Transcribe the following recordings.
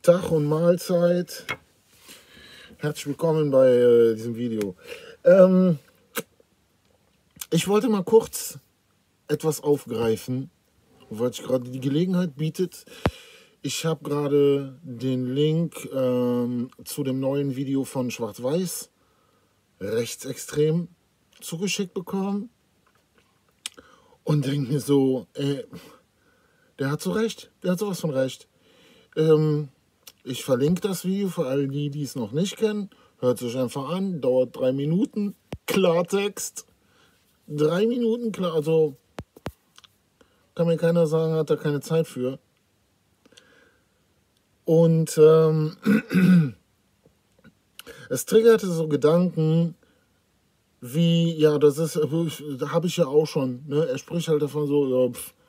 Tag und Mahlzeit. Herzlich willkommen bei diesem Video. Ich wollte mal kurz etwas aufgreifen, weil sich gerade die Gelegenheit bietet. Ich habe gerade den Link zu dem neuen Video von Schwarz-Weiß, rechtsextrem, zugeschickt bekommen und denke mir so, der hat so recht, der hat sowas von recht. Ich verlinke das Video für alle die, die es noch nicht kennen. Hört es euch einfach an, dauert 3 Minuten, Klartext. 3 Minuten, klar, also kann mir keiner sagen, hat da keine Zeit für. Und es triggerte so Gedanken wie, ja, das ist, da habe ich ja auch schon, ne? Er spricht halt davon so, ja,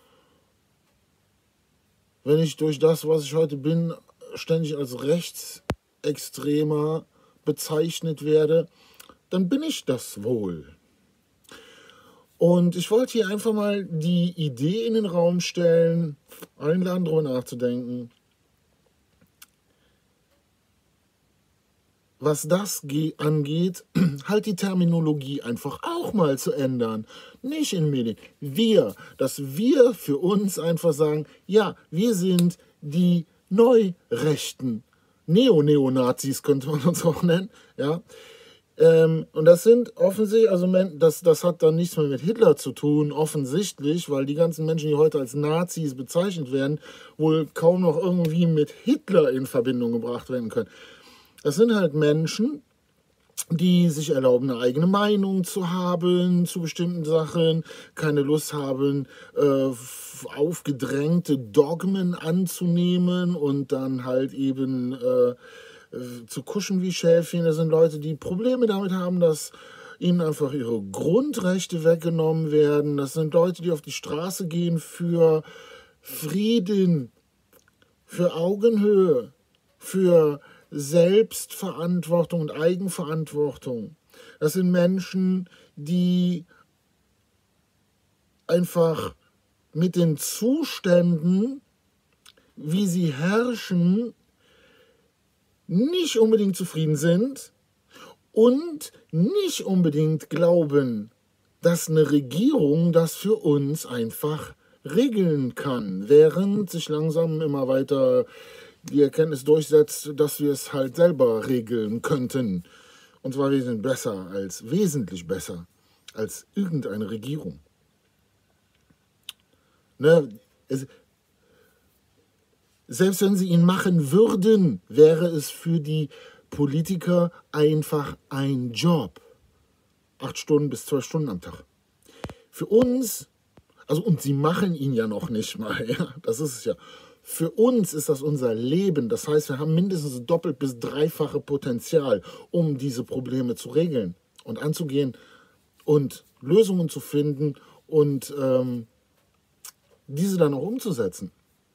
wenn ich durch das, was ich heute bin, ständig als Rechtsextremer bezeichnet werde, dann bin ich das wohl. Und ich wollte hier einfach mal die Idee in den Raum stellen, einladen, darüber nachzudenken, was das angeht, halt die Terminologie einfach auch mal zu ändern. Nicht in Medien. Dass wir für uns einfach sagen, ja, wir sind die Neurechten. Neonazis könnte man uns auch nennen. Ja. Und das sind offensichtlich, also das hat dann nichts mehr mit Hitler zu tun, offensichtlich, weil die ganzen Menschen, die heute als Nazis bezeichnet werden, wohl kaum noch irgendwie mit Hitler in Verbindung gebracht werden können. Das sind halt Menschen, die sich erlauben, eine eigene Meinung zu haben zu bestimmten Sachen, keine Lust haben, aufgedrängte Dogmen anzunehmen und dann halt eben zu kuschen wie Schäfchen. Das sind Leute, die Probleme damit haben, dass ihnen einfach ihre Grundrechte weggenommen werden. Das sind Leute, die auf die Straße gehen für Frieden, für Augenhöhe, für Selbstverantwortung und Eigenverantwortung. Das sind Menschen, die einfach mit den Zuständen, wie sie herrschen, nicht unbedingt zufrieden sind und nicht unbedingt glauben, dass eine Regierung das für uns einfach regeln kann, während sich langsam immer weiter die Erkenntnis durchsetzt, dass wir es halt selber regeln könnten. Und zwar wesentlich besser als irgendeine Regierung. Ne? Selbst wenn sie ihn machen würden, wäre es für die Politiker einfach ein Job. 8 Stunden bis 12 Stunden am Tag. Für uns, und sie machen ihn ja noch nicht mal, ja, das ist es ja. Für uns ist das unser Leben. Das heißt, wir haben mindestens doppelt bis dreifache Potenzial, um diese Probleme zu regeln und anzugehen und Lösungen zu finden und diese dann auch umzusetzen.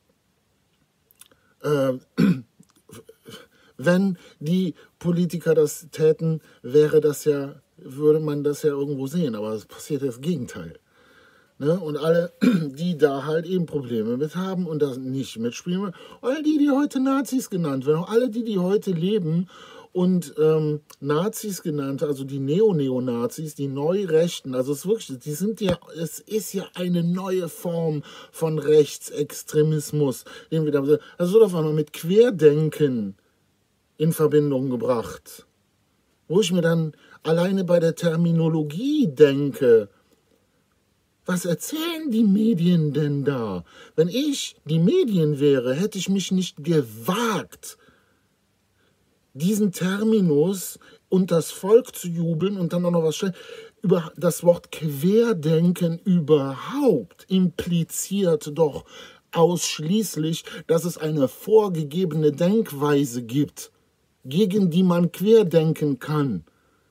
Wenn die Politiker das täten, würde man das ja irgendwo sehen. Aber es passiert das Gegenteil. Ne? Und alle, die da halt eben Probleme mit haben und das nicht mitspielen, all die heute Nazis genannt werden, auch alle die heute leben und Nazis genannt, also die Neonazis, die Neurechten, also es ist ja eine neue Form von Rechtsextremismus, den wir da, also wird auf einmal mit Querdenken in Verbindung gebracht, wo ich mir dann alleine bei der Terminologie denke, was erzählen die Medien denn da? Wenn ich die Medien wäre, hätte ich mich nicht gewagt, diesen Terminus und das Volk zu jubeln und dann auch noch was stellen. Über das Wort Querdenken überhaupt impliziert doch ausschließlich, dass es eine vorgegebene Denkweise gibt, gegen die man querdenken kann.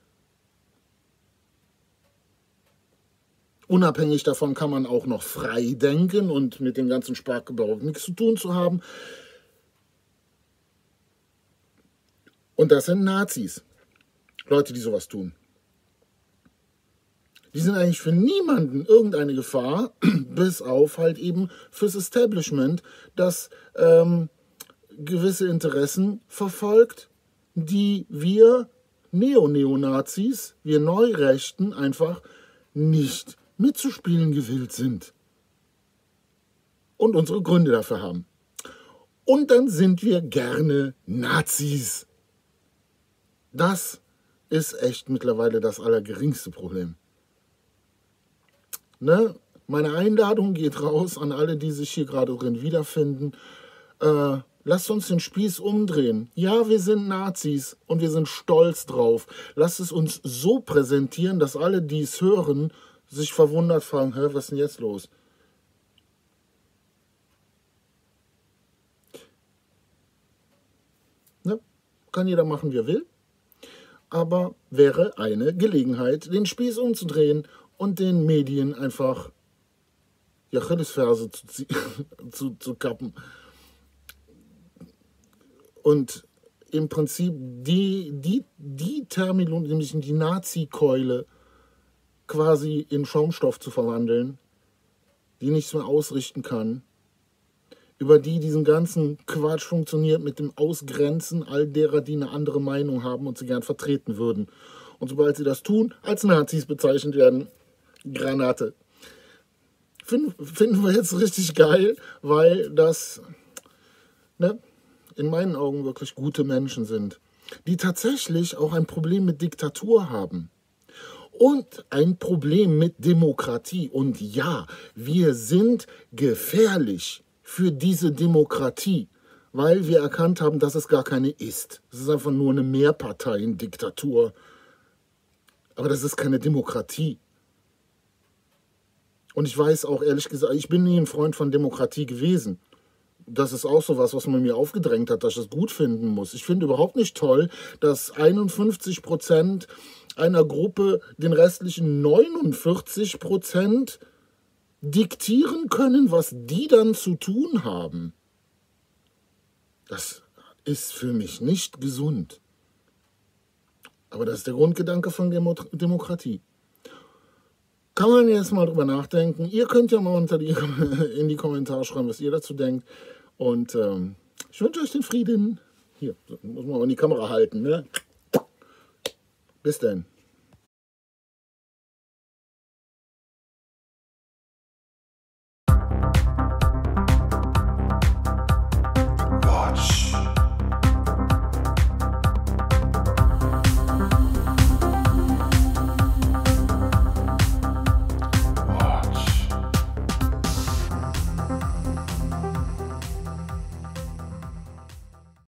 Unabhängig davon kann man auch noch frei denken und mit dem ganzen Sprachgebrauch nichts zu tun zu haben. Und das sind Nazis. Leute, die sowas tun. Die sind eigentlich für niemanden irgendeine Gefahr, bis auf halt eben fürs Establishment, das gewisse Interessen verfolgt, die wir Neonazis, wir Neurechten einfach nicht mitzuspielen gewillt sind. Und unsere Gründe dafür haben. Und dann sind wir gerne Nazis. Das ist echt mittlerweile das allergeringste Problem. Ne? Meine Einladung geht raus an alle, die sich hier gerade drin wiederfinden. Lasst uns den Spieß umdrehen. Ja, wir sind Nazis und wir sind stolz drauf. Lasst es uns so präsentieren, dass alle, die es hören, sich verwundert fragen, hä, was ist denn jetzt los? Ne? Kann jeder machen, wie er will. Aber wäre eine Gelegenheit, den Spieß umzudrehen und den Medien einfach die Achillesferse zu kappen. Und im Prinzip die Terminologie, nämlich die Nazi-Keule, quasi in Schaumstoff zu verwandeln, die nichts mehr ausrichten kann, über die diesen ganzen Quatsch funktioniert mit dem Ausgrenzen all derer, die eine andere Meinung haben und sie gern vertreten würden. Und sobald sie das tun, als Nazis bezeichnet werden, Granate. Finden wir jetzt richtig geil, weil das in meinen Augen wirklich gute Menschen sind, die tatsächlich auch ein Problem mit Diktatur haben. Und ein Problem mit Demokratie. Und ja, wir sind gefährlich für diese Demokratie, weil wir erkannt haben, dass es gar keine ist. Es ist einfach nur eine Mehrparteiendiktatur. Aber das ist keine Demokratie. Und ich weiß auch ehrlich gesagt, ich bin nie ein Freund von Demokratie gewesen. Das ist auch so was man mir aufgedrängt hat, dass ich das gut finden muss. Ich finde überhaupt nicht toll, dass 51% einer Gruppe den restlichen 49% diktieren können, was die dann zu tun haben. Das ist für mich nicht gesund. Aber das ist der Grundgedanke von Demokratie. Kann man jetzt mal drüber nachdenken. Ihr könnt ja mal in die Kommentare schreiben, was ihr dazu denkt. Und ich wünsche euch den Frieden. Hier, muss man auch in die Kamera halten. Ne? Bis dann.